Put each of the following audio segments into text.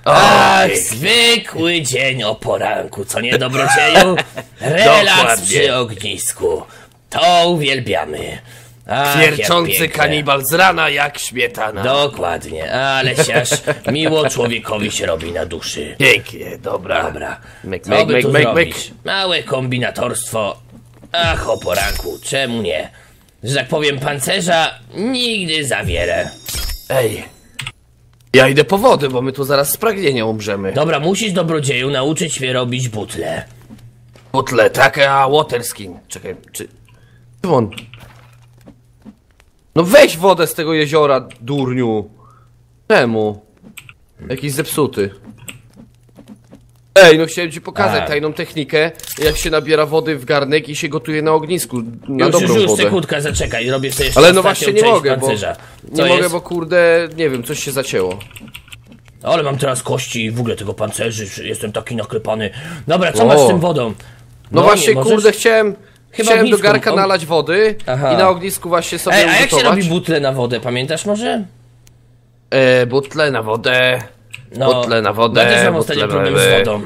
Ach, zwykły dzień o poranku, co nie, dobrodzieju? Relaks przy ognisku. To uwielbiamy. Ach, Wierczący kanibal z rana jak śmietana. Dokładnie, ale siaż miło człowiekowi się robi na duszy. Pięknie, dobra. Dobra, Myk, co myk, by tu myk, zrobić? Małe kombinatorstwo. Ach, o poranku, czemu nie? Że tak powiem, pancerza nigdy za wiele. Ej, ja idę po wodę, bo my tu zaraz z pragnienia umrzemy. Dobra, musisz, dobrodzieju, nauczyć mnie robić butle. Butle, tak, a waterskin. Czekaj, czy on? No weź wodę z tego jeziora, durniu. Czemu? Jakiś zepsuty. Ej, no chciałem ci pokazać tajną technikę, jak się nabiera wody w garnek i się gotuje na ognisku, na dobrą wodę. Sekundka, zaczekaj, robię sobie jeszcze Ale no właśnie nie mogę, bo, nie mogę, bo kurde, nie wiem, coś się zacięło. Ale mam teraz kości i w ogóle tego pancerzy, jestem taki naklepany. Dobra, co masz z tym wodą? No właśnie, kurde, chciałem do garka nalać wody i na ognisku właśnie sobie a jak się robi butle na wodę, pamiętasz może? Butle na wodę... No, butle na wodę... Ja też mam ostatnio problem z wodą.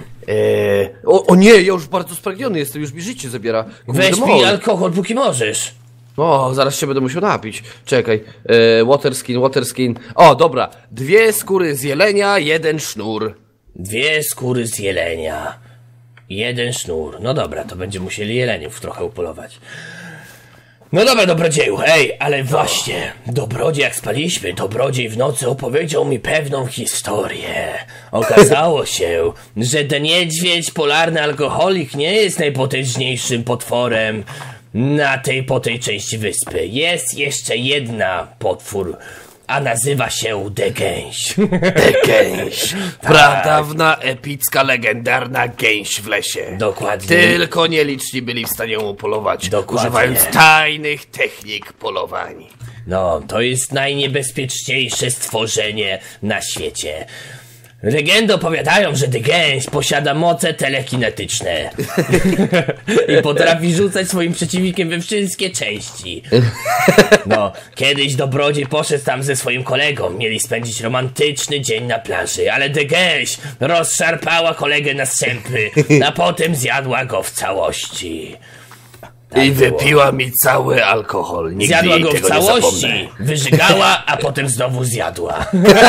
O nie, ja już bardzo spragniony jestem, już mi życie zabiera. Weź pij alkohol, póki możesz. O, zaraz się będę musiał napić. Czekaj, waterskin. O, dobra, 2 skóry z jelenia, 1 sznur. 2 skóry z jelenia, 1 sznur. No dobra, to będziemy musieli jeleniów trochę upolować. No dobra, dobrodzieju, ale właśnie, dobrodziej, jak spaliśmy, dobrodziej w nocy opowiedział mi pewną historię. Okazało się, że ten niedźwiedź, polarny alkoholik, nie jest najpotężniejszym potworem po tej części wyspy. Jest jeszcze jedna potwór, a nazywa się Degęś. Degęś. Pradawna, epicka, legendarna gęś w lesie. Dokładnie. Tylko nieliczni byli w stanie ją polować, używając tajnych technik polowań. No, to jest najniebezpieczniejsze stworzenie na świecie. Legendy opowiadają, że Degęś posiada moce telekinetyczne i potrafi rzucać swoim przeciwnikiem we wszystkie części. No, kiedyś dobrodziej poszedł tam ze swoim kolegą, mieli spędzić romantyczny dzień na plaży, ale Degęś rozszarpała kolegę na strzępy, a potem zjadła go w całości. Tak i wypiła mi cały alkohol. Nigdy zjadła go w całości, wyżygała, a potem znowu zjadła.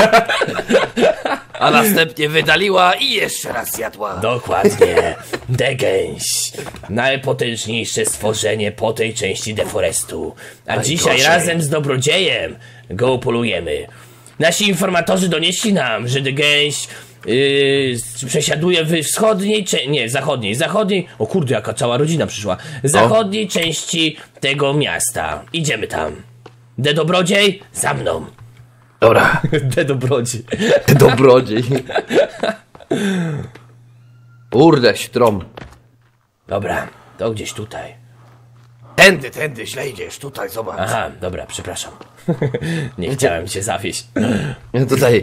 A następnie wydaliła i jeszcze raz zjadła. Dokładnie. Degęś. Najpotężniejsze stworzenie po tej części deforestu. A dzisiaj razem z dobrodziejem go upolujemy. Nasi informatorzy donieśli nam, że Degęś przesiaduje w zachodniej, o kurde, jaka cała rodzina przyszła, zachodniej części tego miasta. Idziemy tam. Dobrodziej, za mną. Dobra. Dobrodziej. Dobrodziej. Kurde, strom. Dobra, to gdzieś tutaj. Tędy, źle idziesz, tutaj, zobacz. Aha, dobra, przepraszam. Nie chciałem cię zawieść. Tutaj...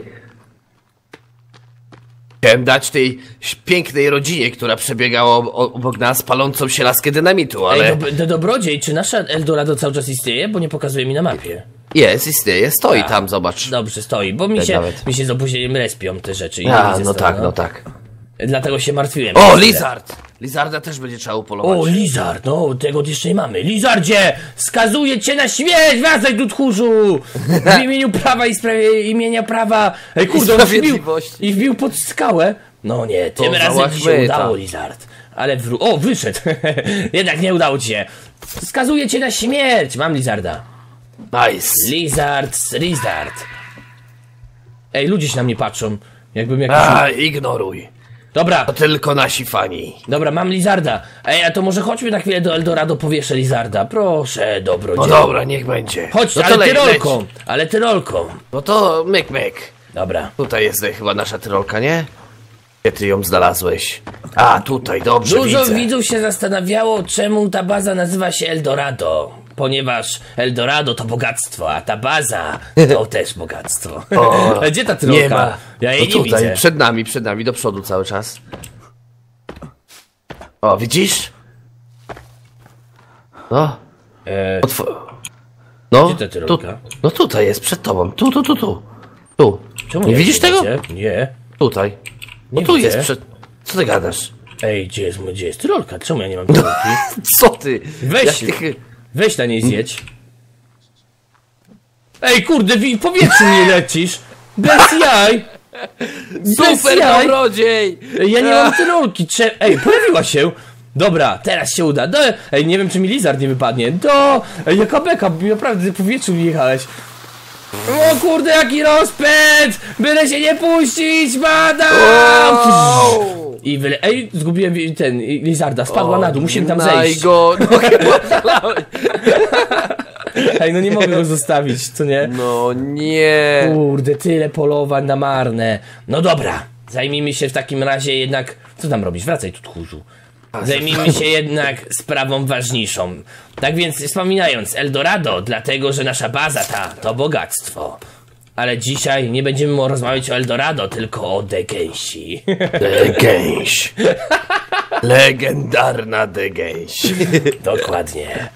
Chciałem dać tej pięknej rodzinie, która przebiegała obok nas, palącą się laskę dynamitu, ale... Dobrodziej, czy nasza Eldorado cały czas istnieje? Bo nie pokazuje mi na mapie. Istnieje, stoi tam, zobacz. Dobrze, stoi, bo mi się z opóźnieniem respią te rzeczy. No tak. Dlatego się martwiłem. O, Lizard! Lizarda też będzie trzeba upolować. O, Lizard, no, tego jeszcze nie mamy. Lizardzie, skazuję cię na śmierć, wracaj do tchórzu! W imieniu prawa imienia prawa. Kurde, on wbił pod skałę. No nie, tym razem ci się udało, Lizard. Ale wyszedł. Jednak nie udało ci się. Skazuję cię na śmierć. Mam Lizarda. Nice. Lizard. Ludzie się na mnie patrzą. Jakbym jakiś... ignoruj. Dobra. To tylko nasi fani. Dobra, mam Lizarda. A to może chodźmy na chwilę do Eldorado, powieszę Lizarda. Proszę, dobrodzieju. No dobra, niech będzie. Chodź, no ale tyrolką. No to myk. Dobra. Tutaj jest chyba nasza tyrolka, nie? Gdzie ty ją znalazłeś? A, tutaj, dobrze, Dużo widzów się zastanawiało, czemu ta baza nazywa się Eldorado. Ponieważ Eldorado to bogactwo, a ta baza to też bogactwo. Gdzie ta tyrolka? Nie ma. Ja jej nie widzę. Przed nami, do przodu cały czas. O, widzisz? No. Gdzie ta tyrolka? No tutaj jest, przed tobą. Tu. Czemu nie widzisz tego? Nie. Tutaj. Nie Tu widzę. jest przed... Co ty gadasz? Ej, gdzie jest tyrolka? Czemu ja nie mam tyrolki? Co ty? Weź, Jak ty... weź na niej zjedź. Ej, kurde, w powietrzu nie lecisz. Bez jaj. Super jaj. dobrodziej! Ja nie mam tyrolki. Ej, pojawiła się. Dobra, teraz się uda. Ej, nie wiem, czy mi lizard nie wypadnie. Ej, jaka beka, naprawdę w powietrzu mi jechałeś. O kurde, jaki rozpęd! Byle się nie puścić, badam! I Ej, zgubiłem ten lizarda, spadła na dół, musimy tam zejść. Go... No chyba zalałeś. Ej, no nie mogę go zostawić, co nie? No nie. Kurde, tyle polowań na marne. No dobra, zajmijmy się w takim razie jednak... Co tam robisz? Wracaj tu, tchórzu. Zajmijmy się jednak sprawą ważniejszą. Tak więc wspominając, Eldorado, dlatego że nasza baza ta to bogactwo. Ale dzisiaj nie będziemy rozmawiać o Eldorado, tylko o Degęsi. Degęś. Legendarna Degęś. Dokładnie.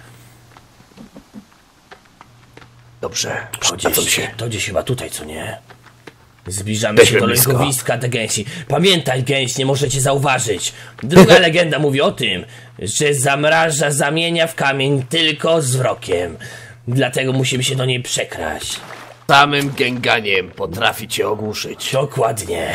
Dobrze, To gdzieś chyba tutaj, co nie? Zbliżamy się do blisko. legowiska te gęsi. Pamiętaj, gęś, nie możecie zauważyć. Druga legenda mówi o tym, że zamraża, zamienia w kamień tylko wzrokiem. Dlatego musimy się do niej przekraść. Samym gęganiem potrafi cię ogłuszyć. Dokładnie.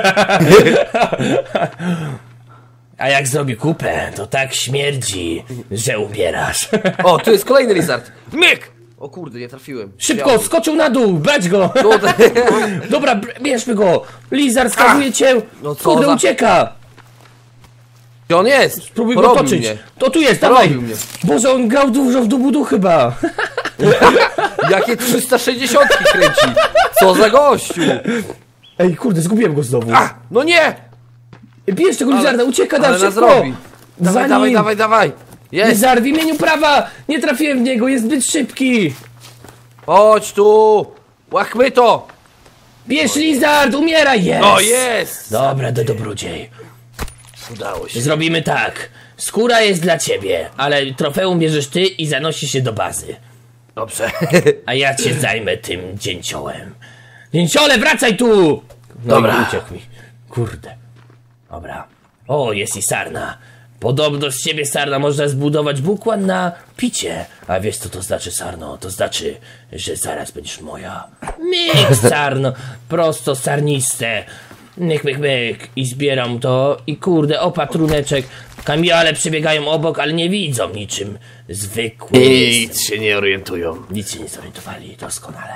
A jak zrobi kupę, to tak śmierdzi, że umierasz. O, tu jest kolejny lizard. Myk! O kurde, nie trafiłem. Szybko, skoczył na dół, brać go! Tutaj. Dobra, bierzmy go! Lizard skazuje cię! No co Kurde, za- ucieka! Gdzie on jest? Spróbuj go Porobił toczyć. mnie. To tu jest, Porobił dawaj! mnie. Boże, on grał dużo w dubudu chyba. Jakie 360 kręci. Co za gościu. Ej, kurde, zgubiłem go znowu. A, no nie! Bierz tego lizarda, ucieka Ale tam nas szybko! robi. Za Dawaj, nim. dawaj, dawaj, dawaj. Jest. Lizard, w imieniu prawa! Nie trafiłem w niego, jest zbyt szybki! Chodź tu. Łachmy to. Bierz lizard, umieraj, jest! O, jest. Dobra, dobrodziej. Udało się. Zrobimy tak. Skóra jest dla ciebie, ale trofeum bierzesz ty i zanosisz się do bazy. Dobrze. A ja cię zajmę tym dzięciołem. Dzięciole, wracaj tu! No Dobra. i uciekł mi. Kurde. Dobra. O, jest i sarna. Podobno z ciebie, sarna, można zbudować bukłan na picie. A wiesz, co to znaczy, sarno? To znaczy, że zaraz będziesz moja. Myk, sarno. Prosto sarniste. Myk, myk, myk. I zbieram to. I kurde, opatruneczek. Kamiale przebiegają obok, ale nie widzą niczym. Zwykły jest. Nic się nie orientują. Nic się nie zorientowali, doskonale.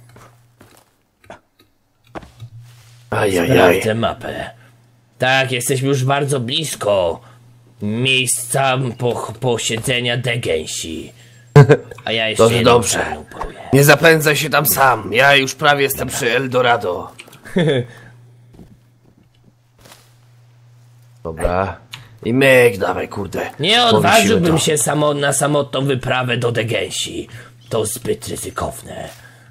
Ajajaj. Sprawdzę mapę. Tak, jesteśmy już bardzo blisko miejsca posiedzenia Degęsi. A ja jeszcze Dobrze, jedną dobrze. czarną poluję. Nie zapędzaj się tam sam. Ja już prawie jestem przy Eldorado. Dobra. I myk, dawaj, kurde. Nie Powiesimy odważyłbym to. się na samotną wyprawę do Degęsi. To zbyt ryzykowne.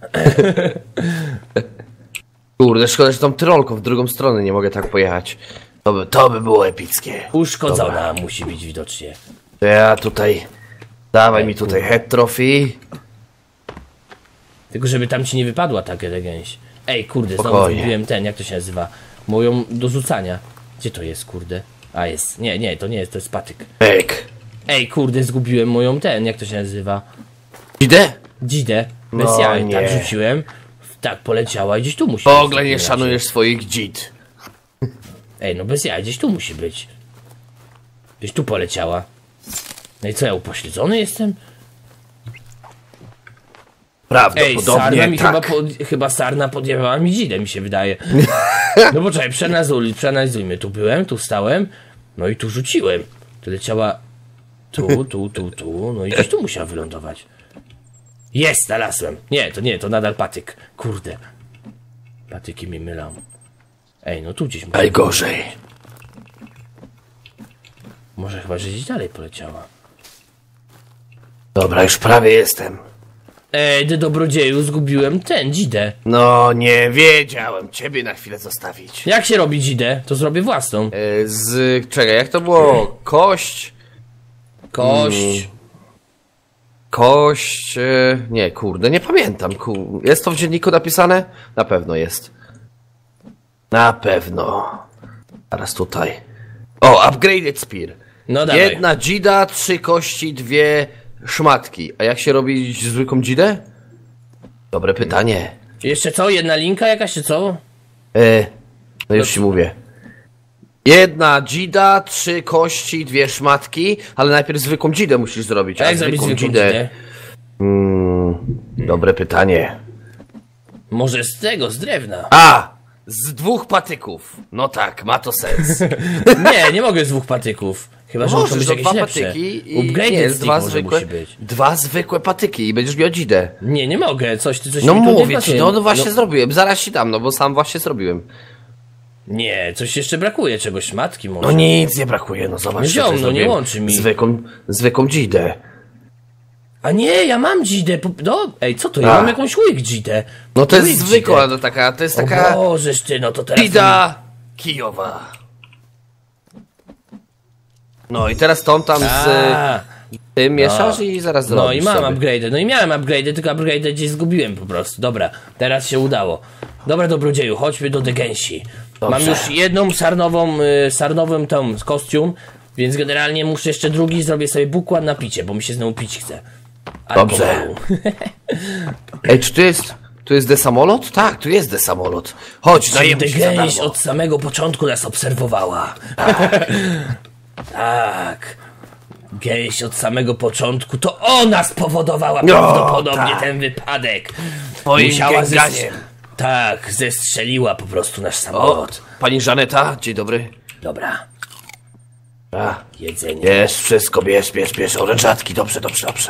Kurde, szkoda, że tą tyrolką w drugą stronę nie mogę tak pojechać. To by było epickie. Uszkodzona musi być widocznie. To ja tutaj... Dawaj mi tutaj head trophy. Tylko żeby tam ci nie wypadła ta Degęś. Ej, kurde, znowu Spokojnie. zgubiłem ten, jak to się nazywa? Moją do rzucania. Gdzie to jest, kurde? A, jest. Nie, to nie jest, to jest patyk. Myk. Ej, kurde, zgubiłem moją ten, jak to się nazywa? Idę? Dzidę. Bez No jaj, nie. tak rzuciłem. Tak poleciała i gdzieś tu musi W być. ogóle nie szanujesz swoich dzid. Ej, no bez jaj, gdzieś tu musi być. Gdzieś tu poleciała. No i co, ja upośledzony jestem? Ej, Prawdopodobnie sarna mi tak. chyba sarna podjęła mi dzidę, mi się wydaje. No bo czekaj, przeanalizujmy. Tu byłem, tu stałem, no i tu rzuciłem. Tu leciała tu, no i gdzieś tu musiała wylądować. Jest, znalazłem. Nie, to nadal patyk. Kurde. Patyki mi mylą. Ej, no tu gdzieś musiała. Najgorzej. Może chyba, że gdzieś dalej poleciała. Dobra, już prawie jestem. Ej, ty dobrodzieju, zgubiłem ten, dzidę. No, nie wiedziałem. Ciebie na chwilę zostawić. Jak się robi dzidę? To zrobię własną. Czekaj, jak to było? Kość... Kość. Kość... Nie, kurde, nie pamiętam. Jest to w dzienniku napisane? Na pewno jest. Na pewno. Teraz tutaj. O, upgraded spear. No dawaj. Jedna dzida, 3 kości, 2 szmatki. A jak się robi zwykłą dzidę? Dobre pytanie. Jeszcze co? Jedna linka jakaś, czy co? No już ci mówię. Jedna dzida, 3 kości, 2 szmatki, ale najpierw zwykłą dzidę musisz zrobić. A jak zrobić zwykłą dzidę? Dobre pytanie. Może z tego, z drewna. Z 2 patyków. No tak, ma to sens. Nie mogę z 2 patyków. Chyba, że muszą być jakieś 2 lepsze. patyki Upgrade stick może musi być. 2 zwykłe patyki i będziesz miał dzidę. Nie mogę, ty coś No mi tu nie mówię ci, pasuje. no właśnie zrobiłem. Zaraz ci dam, no bo sam właśnie zrobiłem. Nie, coś jeszcze brakuje, czegoś szmatki może. No nic nie brakuje, no zobacz. Ziom, co no nie zrobiłem. łączy mi. Zwykłą dzidę. A nie, ja mam dzidę. No, ej, co to? Ja mam jakąś łyk dzidę. No to jest Łyk zwykła, dzidę. no taka, to jest O taka Bożeż ty, no to teraz... dzida kijowa. No i teraz tą tam z A, tym mieszasz i zaraz zrobisz no i mam sobie. upgrade. No i miałem upgrade, tylko upgrade gdzieś zgubiłem po prostu. Dobra, teraz się udało. Dobra, dobrodzieju, chodźmy do Degęsi. Mam już jedną sarnową tą kostium, więc generalnie muszę jeszcze drugi, zrobię sobie bukład na picie, bo mi się znowu pić chce. Dobrze. Alkoholu. Ej, czy tu jest desamolot? Tak, tu jest desamolot. Chodź, dajemy ci za Degęś darmo. od samego początku nas obserwowała. Tak. Gęś od samego początku, to ona spowodowała prawdopodobnie tak. ten wypadek. Twoim Musiała gęganiem. Tak, zestrzeliła po prostu nasz samolot. Pani Żaneta, dzień dobry. Dobra, jedzenie. Bierz wszystko, bierz, orężatki, dobrze.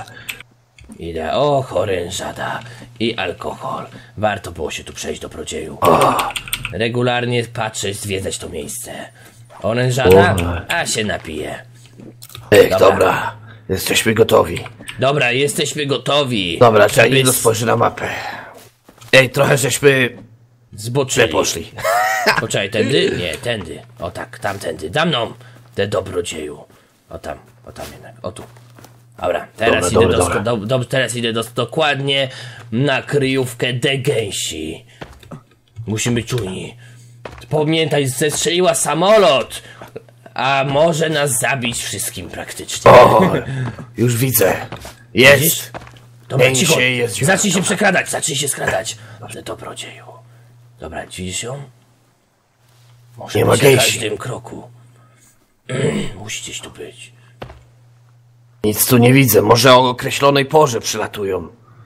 Idę, orężada i alkohol. Warto było się tu przejść, dobrodzieju. Regularnie patrzeć, zwiedzać to miejsce. Orężada, a się napiję. Dobra, jesteśmy gotowi. Dobra, jesteśmy gotowi. Dobra, trzeba Żeby nie spojrzeć na mapę. Ej, trochę żeśmy zboczyli. poszli. Poczekaj, tędy? Nie, tędy. O tak, tamtędy. Za mną, te dobrodzieju. O tam jednak, o tu. Dobra, teraz teraz idę dokładnie na kryjówkę Degęsi. Musimy być czujni. Pamiętaj, zestrzeliła samolot, a może nas zabić wszystkim praktycznie. O, już widzę. Widzisz? Jest. Dobra, Gęsie cicho. jest dziura. Zacznij się skradać. Dobrze, dobrodzieju. Dobra, widzisz ją? Może Nie ma być na gęsi. każdym kroku. Musi gdzieś tu być. Nic tu nie widzę, może o określonej porze przylatują.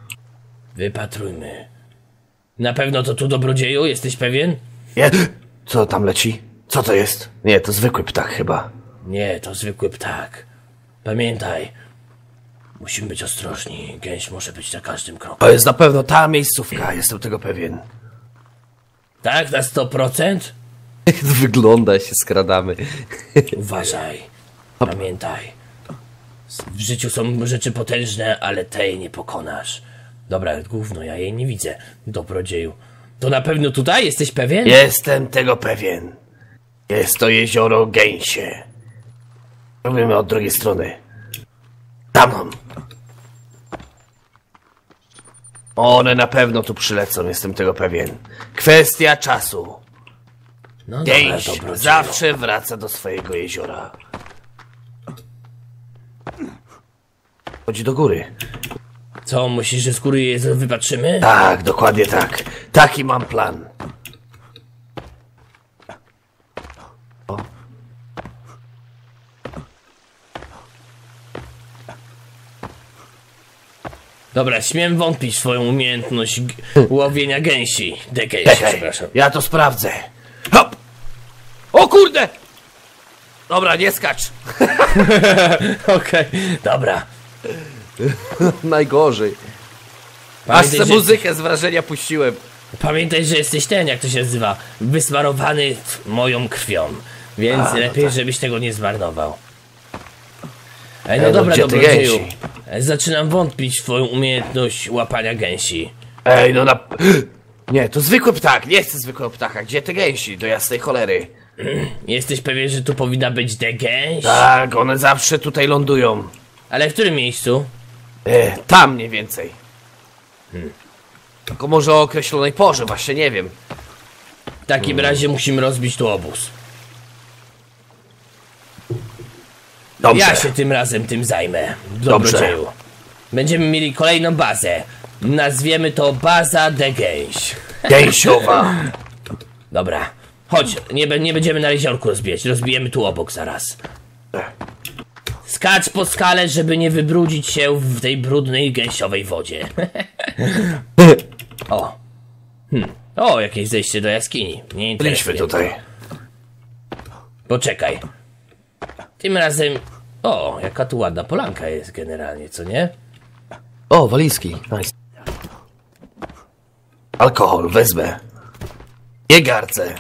Wypatrujmy. Na pewno to tu, dobrodzieju? Jesteś pewien? Co tam leci? Co to jest? Nie, to zwykły ptak chyba. Nie, to zwykły ptak. Pamiętaj. Musimy być ostrożni. Gęś może być na każdym kroku. To jest na pewno ta miejscówka, jestem tego pewien. Tak? Na 100%? Jak to wygląda, się skradamy. Uważaj. Pamiętaj. W życiu są rzeczy potężne, ale tej nie pokonasz. Dobra, gówno, ja jej nie widzę. Dobrodzieju. To na pewno tutaj? Jesteś pewien? Jestem tego pewien. Jest to jezioro Gęsie. Robimy od drugiej strony. Tam. One na pewno tu przylecą, jestem tego pewien. Kwestia czasu. No dobra, Gęś dobrodzieju. zawsze wraca do swojego jeziora. Chodzi do góry. Co, myślisz, że z góry je wypatrzymy? Tak, dokładnie tak. Taki mam plan. Dobra, śmiem wątpić w swoją umiejętność łowienia gęsi. Degęsi, Czekaj, przepraszam. ja to sprawdzę. Hop! O kurde! Dobra, nie skacz. Okej, dobra. Najgorzej. Aż Pamiętaj, tę że- muzykę z wrażenia puściłem. Pamiętaj, że jesteś ten, jak to się nazywa, wysmarowany moją krwią. Więc lepiej, żebyś tego nie zmarnował. Ej, no no dobra, gdzie ty dobrodzieju. gęsi? Zaczynam wątpić w twoją umiejętność łapania gęsi. Ej, no na... Nie, to zwykły ptak, nie chcę zwykłego ptaka. Gdzie te gęsi, do jasnej cholery? Jesteś pewien, że tu powinna być gęś? Tak, one zawsze tutaj lądują. Ale w którym miejscu? Tam mniej więcej. Tylko może o określonej porze, właśnie nie wiem. W takim razie musimy rozbić tu obóz. Dobrze. Ja się tym razem tym zajmę, dobrodzieju. Będziemy mieli kolejną bazę. Nazwiemy to Baza de Gęś. Gęsiowa. Dobra, chodź, nie będziemy na jeziorku rozbijać, rozbijemy tu obok zaraz. Skacz po skale, żeby nie wybrudzić się w tej brudnej gęsiowej wodzie. O. O, jakieś zejście do jaskini. Nie interesuje. Byliśmy tutaj. Poczekaj. Tym razem... O, jaka tu ładna polanka jest generalnie, co nie? O, walizki. Nice. Alkohol, wezmę. Nie gardzę.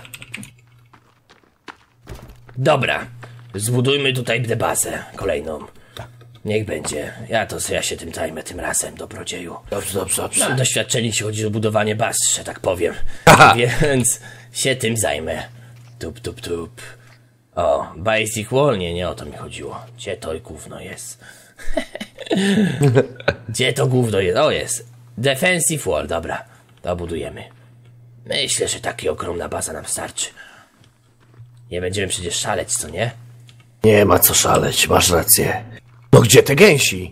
Dobra, zbudujmy tutaj bazę kolejną. Niech będzie. Ja się tym zajmę tym razem, dobrodzieju. Dobrze. Mam doświadczenie, jeśli chodzi o budowanie baz, że tak powiem. Aha. Więc się tym zajmę. Tup. O, basic wall, nie o to mi chodziło. Gdzie to gówno jest? Gdzie to gówno jest? O, jest. Defensive wall, dobra. To budujemy. Myślę, że taka ogromna baza nam starczy. Nie będziemy przecież szaleć, co nie? Nie ma co szaleć, masz rację. No gdzie te gęsi?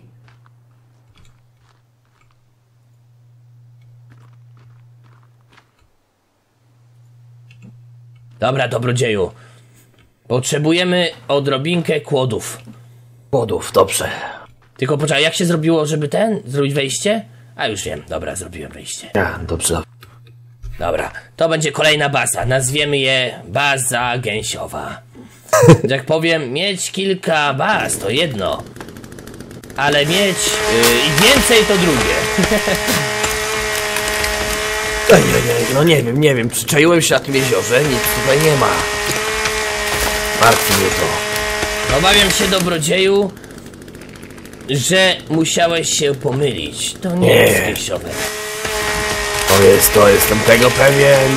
Dobra, dobrodzieju. Potrzebujemy odrobinkę kłodów. Płodów, dobrze. Tylko poczekaj, jak się zrobiło, żeby zrobić wejście? A już wiem, dobra, zrobiłem wejście. Ja, dobrze. Dobra, to będzie kolejna baza. Nazwiemy je Baza Gęsiowa. Jak powiem, mieć kilka baz to jedno, ale mieć i więcej to drugie. No nie wiem, przyczaiłem się na tym jeziorze, nic tutaj nie ma. Martwi mnie to. Obawiam się, dobrodzieju, że musiałeś się pomylić. To nie jest gęsiowe. To jestem tego pewien,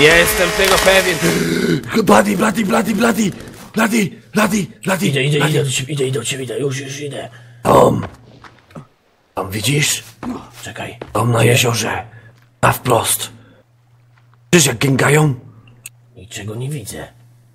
Bloody. Idę do ciebie, już idę. Tom, widzisz? Czekaj. Tom na jeziorze, na wprost. Wiesz jak gęgają? Niczego nie widzę.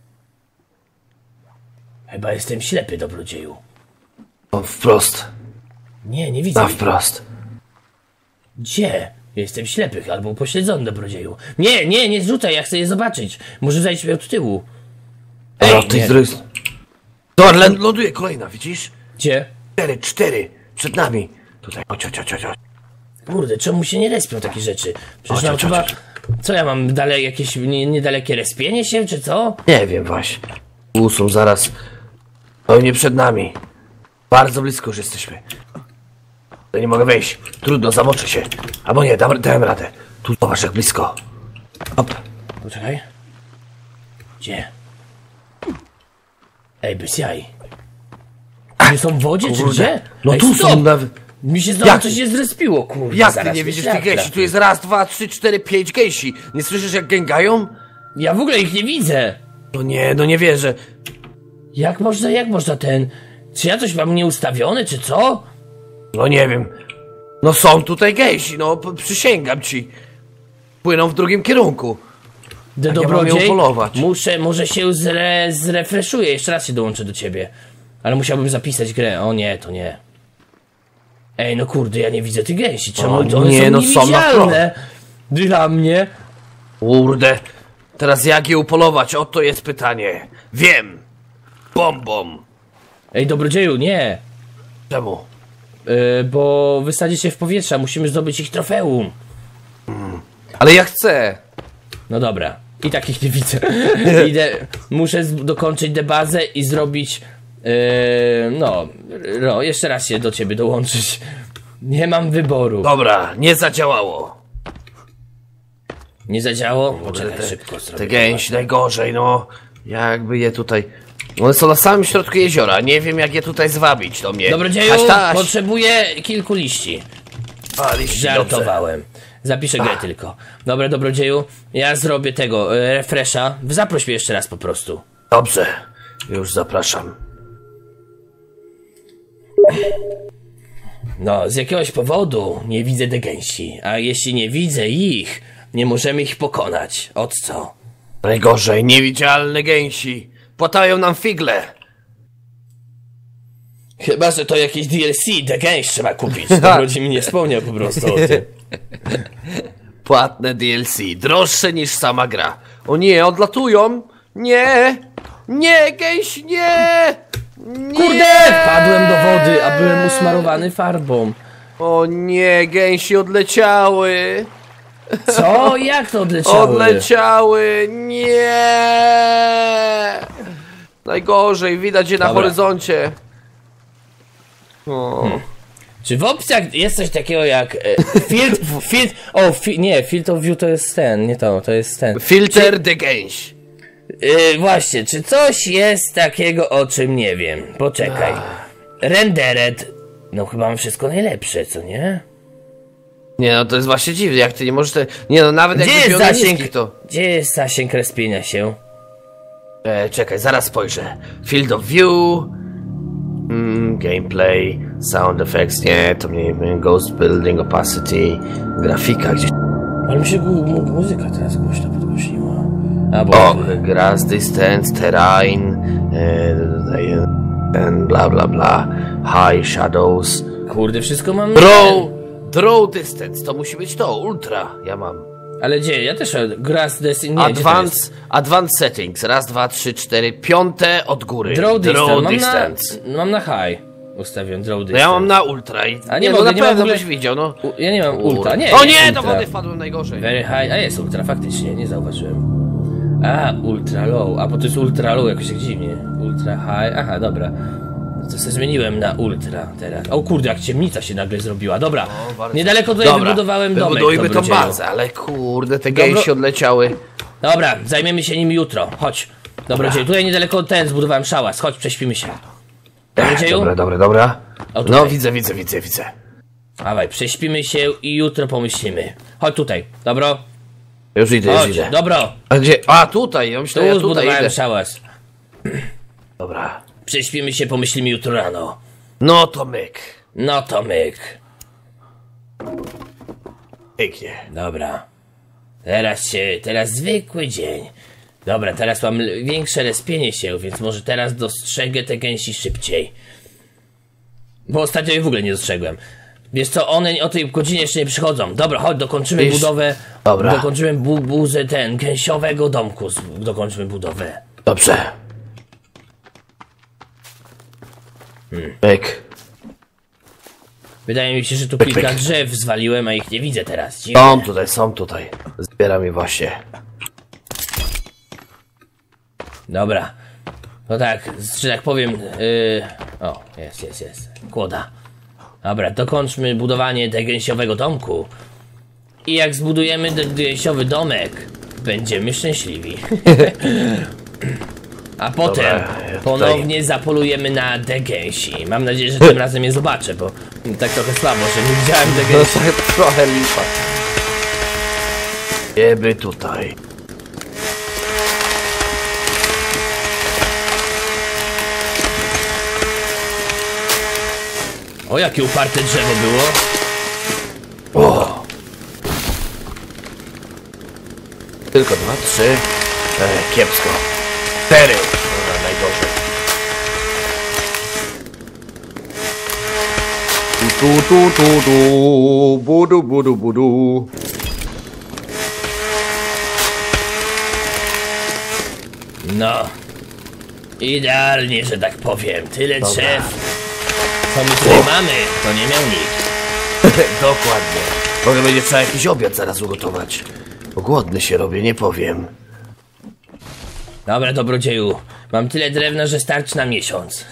Chyba jestem ślepy, dobrodzieju. Tom wprost, Nie widzę. na wprost. Gdzie? Jestem ślepy albo upośledzony, dobrodzieju. Nie zrzucaj, ja chcę je zobaczyć. Może zajść mnie od tyłu. Ej, Dobra, ląduje kolejna, widzisz? Gdzie? 4 przed nami. Tutaj, chodź. Kurde, czemu się nie respią takie rzeczy? Przecież mam Chodź. chyba... Co ja mam, dalej jakieś niedalekie respienie się, czy co? Nie wiem właśnie. Są zaraz. Nie przed nami. Bardzo blisko już jesteśmy. Nie mogę wejść. Trudno, zamoczę się. Albo nie, dałem radę. Tu zobacz jak blisko. Hop. Poczekaj. Gdzie? Ej, bez jaj. Oni są w wodzie, czy gdzie? No Ej, tu stop! są nawet. Mi się znowu Jak? coś się zrespiło, kurde. Jak ty zaraz nie mnie widzisz szlak tych gęsi? trafi. Tu jest raz, 2, 3, 4, 5 gęsi. Nie słyszysz jak gęgają? Ja w ogóle ich nie widzę. No nie wierzę. Jak można Czy ja coś mam nieustawione, czy co? No nie wiem. No są tutaj gęsi, przysięgam ci. Płyną w drugim kierunku. Ja mam ją Dobrodziej, polować. może się zrefreshuję, jeszcze raz się dołączę do ciebie. Ale musiałbym zapisać grę, o nie, to nie. Ej, no kurde, ja nie widzę tych gęsi, czemu one są niewidzialne dla mnie? Kurde. Teraz jak je upolować? Oto jest pytanie. Wiem. Bombą. Ej, dobrodzieju, nie. Czemu? Bo wysadzić się w powietrze, musimy zdobyć ich trofeum. Ale ja chcę. No dobra, i tak ich nie widzę. Muszę dokończyć bazę i zrobić... jeszcze raz się do ciebie dołączyć. Nie mam wyboru. Dobra, nie zadziałało. Nie zadziałało? Poczekaj, szybko zrobię. Te gęsi najgorzej, jakby je tutaj... One są na samym środku jeziora, nie wiem jak je tutaj zwabić do mnie. Dobrodzieju, Taś. potrzebuję kilku liści. A, liści, Żartowałem. Zapiszę grę tylko. Dobra, dobrodzieju, ja zrobię tego, refresha. Zaproś mnie jeszcze raz po prostu. Dobrze, już zapraszam. No, z jakiegoś powodu nie widzę te gęsi, a jeśli nie widzę ich, nie możemy ich pokonać. Od co? Najgorzej, niewidzialne gęsi. Płatają nam figle. Chyba, że to jakieś DLC, The Gęś trzeba kupić. Dobrodziej mi nie wspomniał po prostu o tym. Płatne DLC, droższe niż sama gra. O nie, odlatują! Nie! Nie, gęś, nie! Nie! Kurde! Wpadłem do wody, a byłem usmarowany farbą. O nie, gęsi odleciały! Co? Jak to odleciały? Odleciały! Nie! Najgorzej, widać je na Dobra. horyzoncie. O. Czy w opcjach jest coś takiego jak field of view to jest ten, nie to jest ten. Filter de gęś. Właśnie, czy coś jest takiego, o czym nie wiem? Poczekaj. Rendered. No chyba mam wszystko najlepsze, co nie? Nie no, to jest właśnie dziwne, jak ty nie możesz te... Nie no, nawet Gdzie jak jest niskich, zasięg? to... Gdzie jest zasięg respienia się? Czekaj, zaraz spojrzę. Field of view... gameplay, sound effects, nie, to mnie ghost building, opacity, grafika gdzieś... Ale mi się muzyka teraz głośno podgłosiła. A bo... O, grass distance, terrain, bla bla bla, high shadows, Kurde, wszystko mam... draw distance, to musi być to, ultra, ja mam. Ale gdzie? Ja też grass destiny... Nie, Advanced settings, raz, dwa, trzy, cztery, piąte od góry. Draw distance. distance. Mam na high ustawiam draw distance. No ja mam na ultra i... A nie no mogę, na nie mam w pewno ogóle- byś widział, no. Ja nie mam ultra, nie. O jest nie, ultra. do wody wpadłem najgorzej. Very high, a jest ultra, faktycznie, nie zauważyłem. A, ultra low, a bo to jest ultra low jakoś tak dziwnie. Ultra high, aha, dobra. To sobie zmieniłem na ultra teraz. O kurde, jak ciemnica się nagle zrobiła, dobra. Niedaleko tutaj wybudowałem domek. Wybudujmy tą dobrodzieju. bazę, ale kurde, te gęsi odleciały. Dobra, zajmiemy się nimi jutro, chodź. Dobrodzieju, tutaj niedaleko zbudowałem szałas, chodź, prześpimy się. Dobrodzieju? Dobra. O, tutaj. No, widzę. Dawaj, prześpimy się i jutro pomyślimy. Chodź tutaj, dobro? Już idę, Chodź, dobro. A gdzie? A, tutaj, ja myślę, Tu ja tutaj zbudowałem idę. szałas. Dobra. Prześpimy się, pomyślimy jutro rano. No to myk. No to myk. Pięknie. Dobra. Teraz zwykły dzień. Dobra, teraz mam większe respienie się, więc może teraz dostrzegę te gęsi szybciej. Bo ostatnio je w ogóle nie dostrzegłem. Wiesz co, one o tej godzinie jeszcze nie przychodzą. Dobra, chodź, dokończymy budowę. Dobra. Dokończymy buzę gęsiowego domku. Dokończymy budowę. Dobrze. Myk. Wydaje mi się, że tu Pyk, kilka pyk. drzew zwaliłem, a ich nie widzę teraz. Dziwne. Są tutaj. Zbieram je właśnie. Dobra. No tak, że tak powiem... O, jest. Kłoda. Dobra, dokończmy budowanie tego gęsiowego domku. I jak zbudujemy ten gęsiowy domek, będziemy szczęśliwi. A potem Dobra, ja ponownie zapolujemy na te gęsi. Mam nadzieję, że tym razem je zobaczę, bo tak trochę słabo, że nie widziałem te No gęsi. tak trochę lipa. Jeby tutaj. O, jakie uparte drzewo było. O! Tylko 2, 3. Kiepsko. 4. Dobra, najgorzej. Budu. No. Idealnie, że tak powiem. Tyle drzew. Co my tutaj mamy, to nie miał nikt. Dokładnie. Może będzie trzeba jakiś obiad zaraz ugotować. Bo głodny się robię, nie powiem. Dobra, dobrodzieju. Mam tyle drewna, że starczy na miesiąc.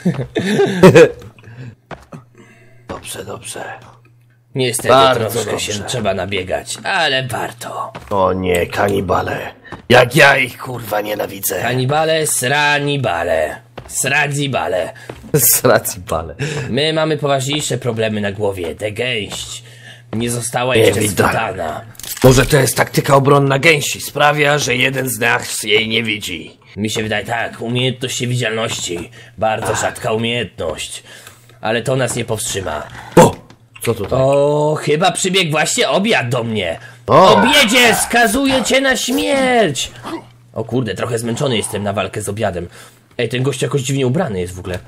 Dobrze. Niestety Bardzo troszkę się dobrze. trzeba nabiegać, ale warto. O nie, kanibale. Jak ja ich kurwa nienawidzę. Kanibale, sranibale. Sradzibale. Sracibale. My mamy poważniejsze problemy na głowie. Te gęść nie została jeszcze widać. schwytana. Może to jest taktyka obronna gęsi. Sprawia, że jeden z nas jej nie widzi. Mi się wydaje tak, umiejętność widzialności. Bardzo rzadka umiejętność. Ale to nas nie powstrzyma. O! Co tutaj? O, chyba przybiegł właśnie obiad do mnie. O! Obiedzie, skazuję cię na śmierć! O kurde, trochę zmęczony jestem na walkę z obiadem. Ej, ten gość jakoś dziwnie ubrany jest w ogóle.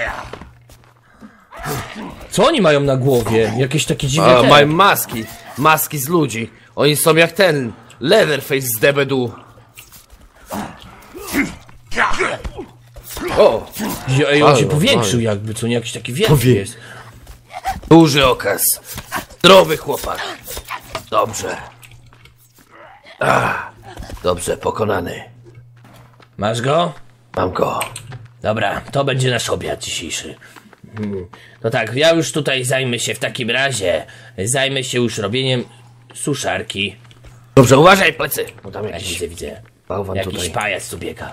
Co oni mają na głowie? Jakieś takie dziwne... Mają maski. Maski z ludzi. Oni są jak ten Leatherface z DBD. O! Ej, on się powiększył jakby, co nie jakiś taki wielki jest. Duży okaz. Zdrowy chłopak. Dobrze. Dobrze, pokonany. Masz go? Mam go. Dobra, to będzie nasz obiad dzisiejszy. No tak, ja już tutaj zajmę się w takim razie. Zajmę się już robieniem suszarki. Dobrze, uważaj plecy. Bo tam Ja jakiś widzę. bałwan Jakiś tutaj. pajac tu biega.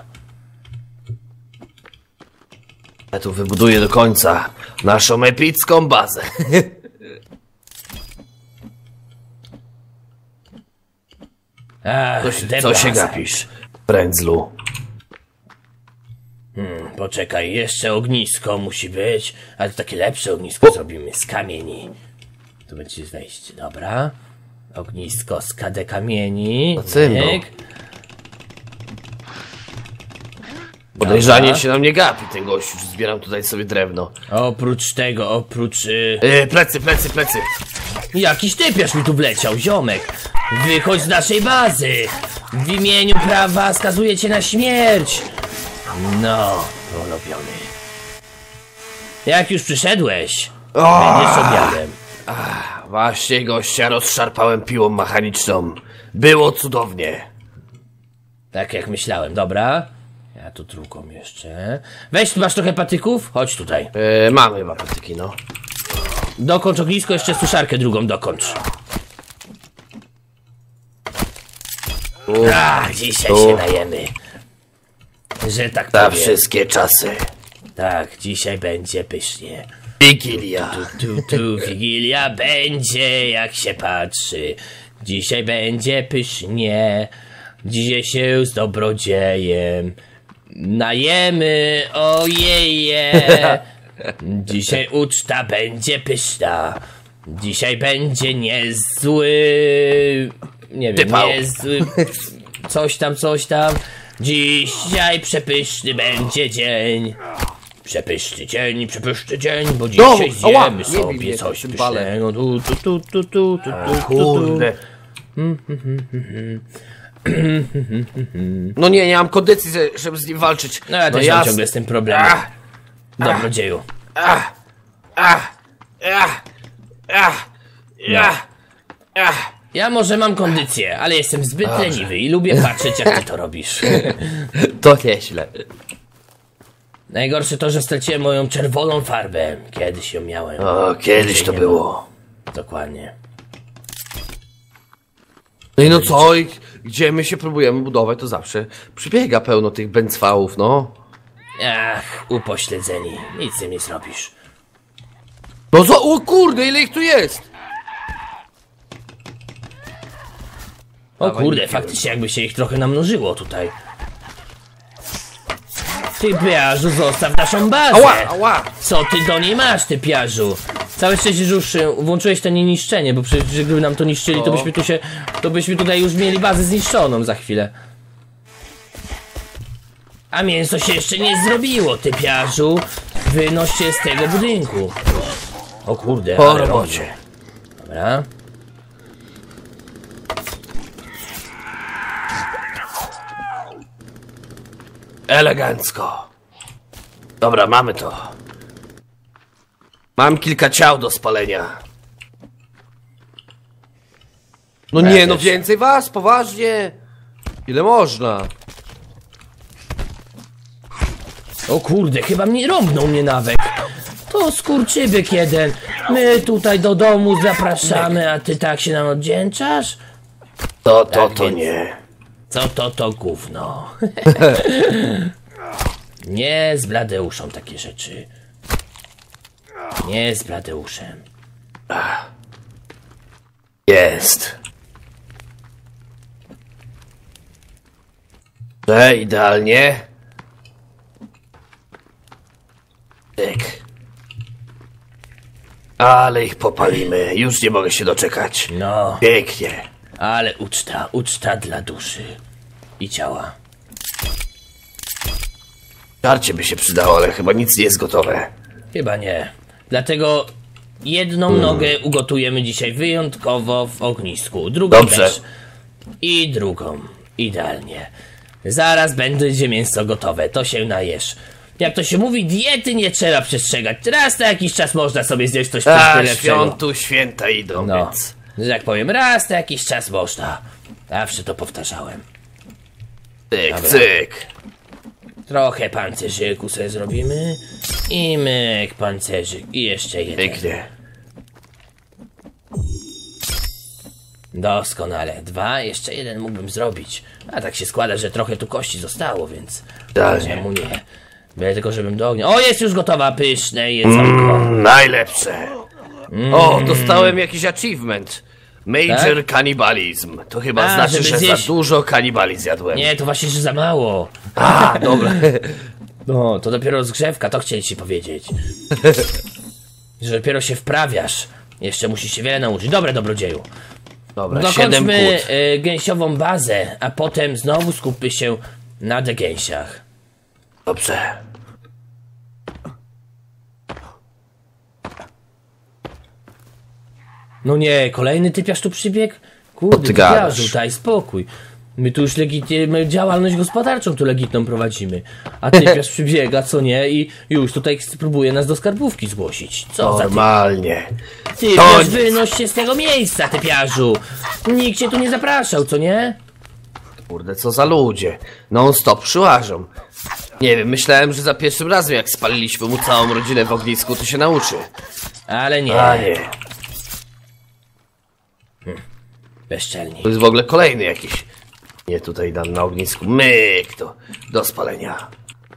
Ja tu wybuduję do końca naszą epicką bazę. Ach, Co się gapisz, prędzlu? Poczekaj, jeszcze ognisko musi być. Ale to takie lepsze ognisko zrobimy z kamieni. Tu będzie wejście, dobra. Ognisko z KD kamieni. cymbał. Myk. Podejrzanie Dobra. się na mnie gapi ten gościu, że zbieram tutaj sobie drewno. Oprócz tego, oprócz... Plecy. Jakiś typiarz mi tu wleciał, ziomek. Wychodź z naszej bazy. W imieniu prawa skazuję cię na śmierć. No, porobiony. Jak już przyszedłeś, będziesz obiadem. Właśnie gościa rozszarpałem piłą mechaniczną. Było cudownie. Tak jak myślałem, dobra. Ja tu drugą jeszcze. Weź, tu masz trochę patyków? Chodź tutaj. Mamy chyba patyki, no. Dokończ ognisko, jeszcze suszarkę drugą dokończ. Dzisiaj się najemy. Że tak Na powiem. wszystkie czasy. Tak, dzisiaj będzie pysznie. Wigilia. Tu Wigilia będzie, jak się patrzy. Dzisiaj będzie pysznie. Dzisiaj się z dobrodziejem najemy, ojeje. Dzisiaj uczta będzie pyszna. Dzisiaj będzie niezły... Nie wiem, Typał. niezły... Coś tam. Dzisiaj przepyszny będzie dzień. Przepyszny dzień, bo dzisiaj ała, zjemy nie sobie bij mnie coś tym balem. pysznego. Kurde. No nie mam kondycji, żeby z nim walczyć. No ja też mam ciągle z tym problemem. Dobrodzieju. Ja może mam kondycję, ale jestem zbyt leniwy i lubię patrzeć, jak ty to robisz. To nieźle. Najgorsze to, że straciłem moją czerwoną farbę. Kiedyś ją miałem. O, kiedyś to nie było. Dokładnie. No i no co, i gdzie my się próbujemy budować, to zawsze przybiega pełno tych bęcwałów, no. Ach, upośledzeni. Nic z tym nie zrobisz. No co, o kurde, ile ich tu jest? O Dawaj, kurde, nie faktycznie jakby się ich trochę namnożyło tutaj. Ty piarzu, zostaw naszą bazę! Ała! Co ty do niej masz, ty piarzu? Całe szczęście, że już włączyłeś to nieniszczenie, bo przecież gdyby nam to niszczyli, to byśmy tutaj już mieli bazę zniszczoną za chwilę. A mięso się jeszcze nie zrobiło, ty piarzu. Wynoś się z tego budynku. O kurde, Po ale robocie. robię. Dobra. Elegancko. Dobra, mamy to. Mam kilka ciał do spalenia. No Ja nie, no też. więcej was, poważnie. Ile można? O kurde, chyba mnie rąbnął mnie nawet. To skurczybyk jeden. My tutaj do domu zapraszamy, a ty tak się nam oddzięczasz? To więc- nie. Co to gówno? Nie z Bladeuszem takie rzeczy. Nie z Bladeuszem. Jest. Idealnie. Tyk. Ale ich popalimy. Już nie mogę się doczekać. No, Pięknie. ale uczta dla duszy i ciała. Żarcie by się przydało, ale chyba nic nie jest gotowe. Chyba nie. Dlatego jedną nogę ugotujemy dzisiaj wyjątkowo w ognisku. Drugą Dobrze. też. I drugą. Idealnie. Zaraz będzie mięso gotowe. To się najesz. Jak to się mówi, diety nie trzeba przestrzegać. Raz na jakiś czas można sobie zjeść coś lepszego. Świątu święta idą, No, więc... że tak powiem, raz na jakiś czas można. Zawsze to powtarzałem. Cyk, Dobra. cyk. Trochę pancerzyku sobie zrobimy. I myk pancerzyk. I jeszcze jeden. Pięknie. Doskonale. 2, jeszcze jeden mógłbym zrobić. A tak się składa, że trochę tu kości zostało, więc... Idealnie. Czemu nie? Byle tylko, żebym do ognia... O, jest już gotowa, pyszne jedzonko. Najlepsze. O, dostałem jakiś achievement. Major Cannibalism. To chyba A, znaczy, żeby że zjeść- za dużo kanibali zjadłem. Nie, to właśnie, że za mało. A, dobra. No, to dopiero rozgrzewka, to chcieli ci powiedzieć. Że dopiero się wprawiasz. Jeszcze musisz się wiele nauczyć. Dobre, dobrodzieju. Dobra, 7 Dokończmy płód. gęsiową bazę, a potem znowu skupmy się na gęsiach. Dobrze. No nie, kolejny typiarz tu przybiegł? Kurde, ty gadasz? typiarzu, daj spokój. My tu już my działalność gospodarczą tu legitną prowadzimy. A typiarz przybiega, co nie? I już tutaj próbuje nas do skarbówki zgłosić. Co za Normalnie. typiarz? Koniec. Wynoś się z tego miejsca, typiarzu! Nikt cię tu nie zapraszał, co nie? Kurde, co za ludzie. Non stop przyłażą. Nie wiem, myślałem, że za pierwszym razem jak spaliliśmy mu całą rodzinę w ognisku, to się nauczy. Ale nie, A nie. bezczelni. To jest w ogóle kolejny jakiś. Nie, tutaj dam na ognisku. Myk to. Do spalenia.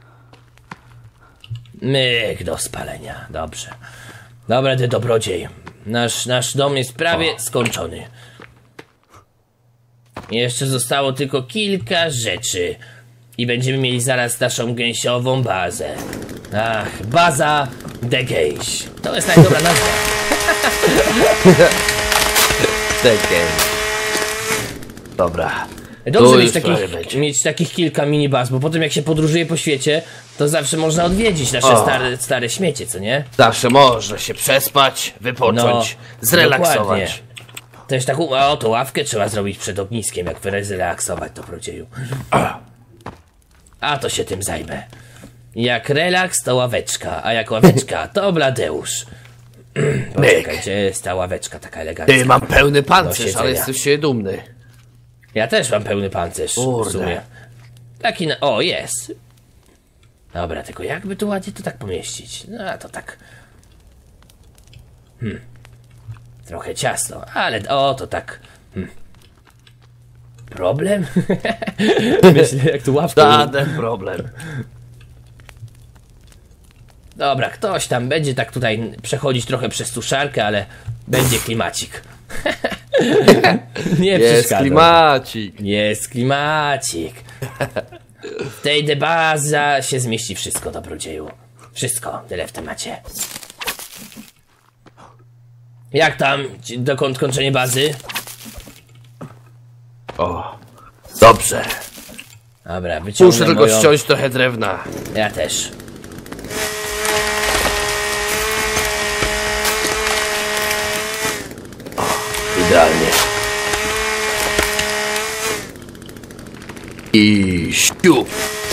Myk do spalenia, dobrze. Dobra, ty dobrodziej. Nasz dom jest prawie skończony. Jeszcze zostało tylko kilka rzeczy. I będziemy mieli zaraz naszą gęsiową bazę. Ach, baza de gęś. To jest tak dobra nazwa. Czekaj. Dobra. Dobrze Tu mieć już prawie będzie. mieć takich kilka minibaz, bo potem jak się podróżuje po świecie, to zawsze można odwiedzić nasze O. stare śmiecie, co nie? Zawsze można się przespać, wypocząć, zrelaksować. Dokładnie. Też taką, to ławkę trzeba zrobić przed ogniskiem, jak zrelaksować to prodzieju. A to się tym zajmę. Jak relaks, to ławeczka, a jak ławeczka, to Bladeusz. Poczekaj, gdzie jest ta ławeczka taka elegancka? Ty, mam pełny pancerz, siedzenia. ale jestem się dumny. Ja też mam pełny pancerz, w Kurde. sumie. Taki o, jest. Dobra, tylko jakby tu ładnie to tak pomieścić? No, to tak... Trochę ciasno, ale to tak... Problem? Myślę, jak tu ławkę... Żaden problem. Dobra, ktoś tam będzie tak tutaj przechodzić trochę przez suszarkę, ale będzie klimacik. Nie Jest przeszkadza. klimacik. Jest klimacik. W tej debaza się zmieści wszystko, dobrodzieju. Wszystko, tyle w temacie. Jak tam dokąd kończenie bazy? O, dobrze. Dobra, wyciągnę Muszę tylko moją... ściąć trochę drewna. Ja też. Idealnie. I ściup.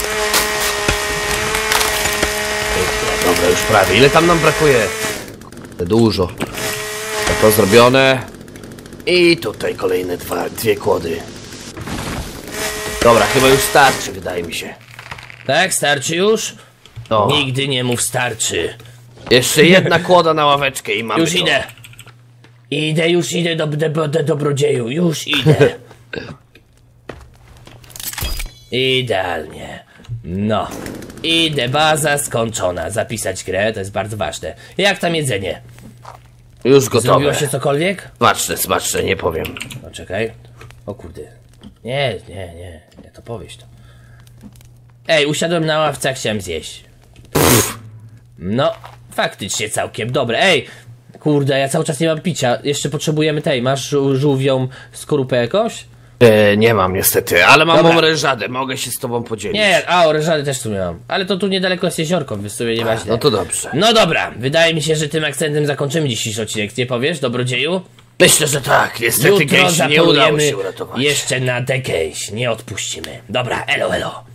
Dobra, już prawie. Ile tam nam brakuje? Dużo. To zrobione. I tutaj kolejne dwie kłody. Dobra, chyba już starczy, wydaje mi się. Tak, starczy już? No. Nigdy nie mów starczy. Jeszcze jedna kłoda na ławeczkę i mamy Już to. idę. Już idę do dobrodzieju. Już idę. Idealnie. No. Idę, baza skończona. Zapisać grę, to jest bardzo ważne. Jak tam jedzenie? Już Zrobiło gotowe. się cokolwiek? Smaczne, nie powiem. No czekaj. O kurde. Nie, to powiesz to. Ej, usiadłem na ławce, a chciałem zjeść. No, faktycznie całkiem dobre. Ej, kurde, ja cały czas nie mam picia. Jeszcze potrzebujemy tej. Masz żółwią skorupę jakoś? Nie mam niestety, ale mam Dobra. orężadę, mogę się z tobą podzielić. Nie, orężady też tu miałam. Ale to tu niedaleko jest jeziorko, więc sobie nie ważne. No to dobrze. No dobra, wydaje mi się, że tym akcentem zakończymy dzisiejszy odcinek. Nie powiesz, dobrodzieju? Myślę, że tak. Niestety Jutro gęsi nie udało zapolujemy się uratować. jeszcze na tę gęś. Nie odpuścimy. Dobra, elo, elo.